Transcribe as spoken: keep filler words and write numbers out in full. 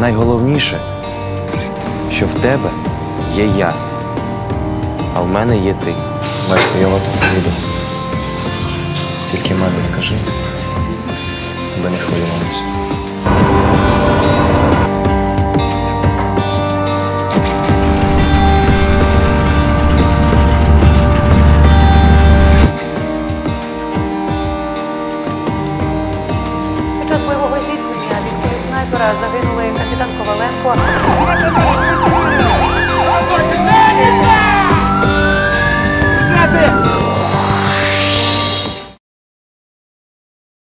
найголовніше, що в тебе є я, а в мене є ти. Батько, я вас повідомив. Тільки мене не кажи, аби не хвилювалися. Під час бойового зіткнення від кулі снайпера загинули капітан Коваленко. Взяти!